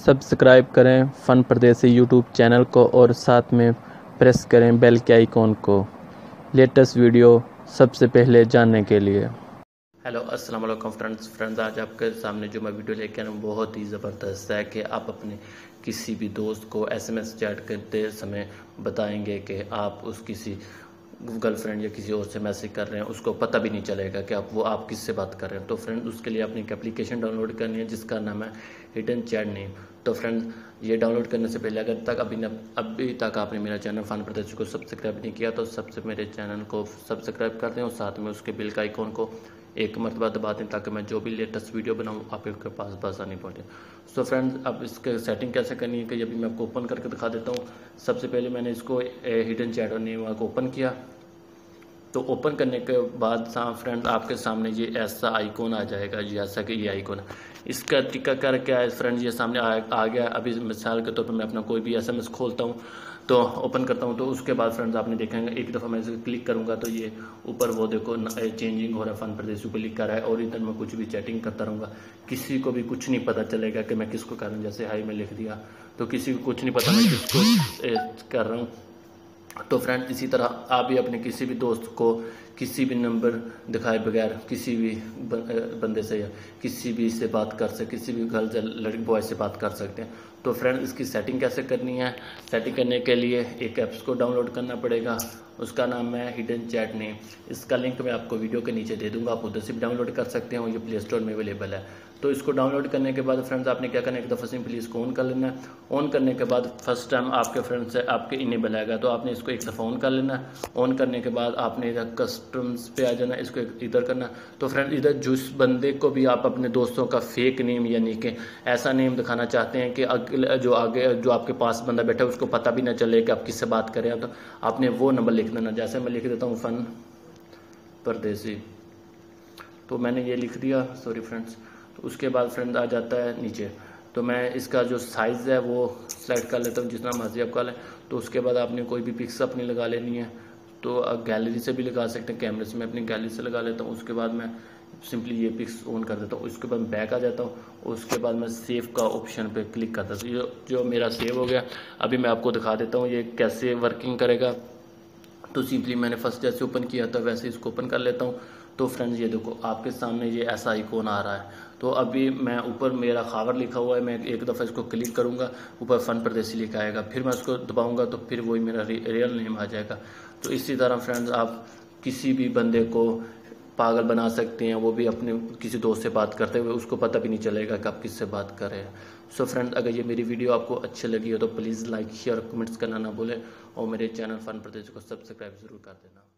Subscribe करें फ़न परदेसी YouTube channel को और साथ में प्रेस करें बेल के आइकॉन को लेटेस्ट वीडियो सबसे पहले जानने के लिए। हेलो अस्सलाम वालेकुम फ्रेंड्स आज आपके सामने जो मैं वीडियो लेके आया हूँ बहुत ही ज़बरदस्त है कि आप अपने किसी भी दोस्त को एसएमएस चैट करते समय बताएंगे कि आप उस किसी गर्लफ्रेंड या किसी और से मैसेज कर रहे हैं, उसको पता भी नहीं चलेगा कि आप किससे बात कर रहे हैं। तो फ्रेंड उसके लिए आपने एक एप्लीकेशन डाउनलोड करनी है जिसका नाम है हिडन चैट नेम। तो फ्रेंड ये डाउनलोड करने से पहले अगर तक अभी तक आपने मेरा चैनल फ़न परदेसी को सब्सक्राइब नहीं किया तो सबसे मेरे चैनल को सब्सक्राइब कर दें और साथ में उसके बिल का आइकॉन को एक मरतबा दबा दें ताकि मैं जो भी लेटेस्ट वीडियो बनाऊँ आपके पास आसानी पहुँचे। सो फ्रेंड्स अब इसके सेटिंग कैसे करनी है कि अभी मैं आपको ओपन करके दिखा देता हूँ। सबसे पहले मैंने इसको हिडन चैट नेम को ओपन किया। तो ओपन करने के बाद फ्रेंड आपके सामने ये ऐसा आइकॉन आ जाएगा, जैसा कि ये आइकॉन है। इसका टिका कर क्या है फ्रेंड, ये सामने आ गया। अभी मिसाल के तौर पर मैं अपना कोई भी एसएमएस खोलता हूँ तो ओपन करता हूँ, तो उसके बाद फ्रेंड्स आपने देखेंगे एक दफ़ा मैं इसे क्लिक करूँगा तो ये ऊपर वो देखो चेंजिंग हो रहा है, फ़न परदेसी ऊपर लिख कर रहा है और इधर मैं कुछ भी चैटिंग करता रहूँगा। किसी को भी कुछ नहीं पता चलेगा कि मैं किसको कर रहा हूँ। जैसे हाई में लिख दिया तो किसी को कुछ नहीं पता मैं किसको कर रहा हूँ। तो फ्रेंड इसी तरह आप भी अपने किसी भी दोस्त को किसी भी नंबर दिखाए बगैर किसी भी बंदे से या किसी भी से बात कर सकते, किसी भी गर्ल या लड़की बॉय से बात कर सकते हैं। तो फ्रेंड इसकी सेटिंग कैसे करनी है, सेटिंग करने के लिए एक ऐप्स को डाउनलोड करना पड़ेगा, उसका नाम है हिडन चैट नेम। इसका लिंक मैं आपको वीडियो के नीचे दे दूंगा, आप उधर से भी डाउनलोड कर सकते हो, ये प्ले स्टोर में अवेलेबल है। तो इसको डाउनलोड करने के बाद फ्रेंड्स आपने क्या करना है, एक दफ़ा सिंपली इसको ऑन कर लेना है। ऑन करने के बाद फर्स्ट टाइम आपके फ्रेंड से आपके इनेबल आएगा तो आपने इसको एक दफ़ा ऑन कर लेना है। ऑन करने के बाद आपने इधर कस्टम्स पे आ जाना, इसको इधर करना। तो फ्रेंड इधर जिस बंदे को भी आप अपने दोस्तों का फेक नेम यानी कि ऐसा नेम दिखाना चाहते हैं कि आगे जो आपके पास बंदा बैठा है उसको पता भी ना चले कि आप किससे बात कर रहे हैं, तो आपने वो नंबर लिख देना। जैसे मैं लिख देता हूँ फ़न परदेसी, तो मैंने ये लिख दिया, सॉरी फ्रेंड्स। तो उसके बाद फ्रेंड आ जाता है नीचे, तो मैं इसका जो साइज़ है वो सेलेक्ट कर लेता हूँ जितना मर्जी आपका है। तो उसके बाद आपने कोई भी पिक्स अपनी लगा लेनी है, तो गैलरी से भी लगा सकते हैं, कैमरे से मैं अपनी गैलरी से लगा लेता हूँ। उसके बाद मैं सिंपली ये पिक्स ऑन कर देता हूँ, उसके बाद बैक आ जाता हूँ, उसके बाद मैं सेव का ऑप्शन पे क्लिक करता हूँ। ये जो मेरा सेव हो गया, अभी मैं आपको दिखा देता हूँ ये कैसे वर्किंग करेगा। तो सिंपली मैंने फर्स्ट जैसे ओपन किया था वैसे इसको ओपन कर लेता हूँ। तो फ्रेंड्स ये देखो आपके सामने ये ऐसा आइकॉन आ रहा है। तो अभी मैं ऊपर मेरा खावर लिखा हुआ है, मैं एक दफ़ा इसको क्लिक करूँगा ऊपर फ़न परदेसी लिखा आएगा, फिर मैं उसको दबाऊँगा तो फिर वही मेरा रियल नेम आ जाएगा। तो इसी तरह फ्रेंड्स आप किसी भी बंदे को पागल बना सकते हैं, वो भी अपने किसी दोस्त से बात करते हुए उसको पता भी नहीं चलेगा कि आप किससे बात कर रहे हैं। सो फ्रेंड अगर ये मेरी वीडियो आपको अच्छी लगी हो तो प्लीज़ लाइक शेयर कमेंट्स करना ना भूलें और मेरे चैनल फ़न परदेसी को सब्सक्राइब ज़रूर कर देना।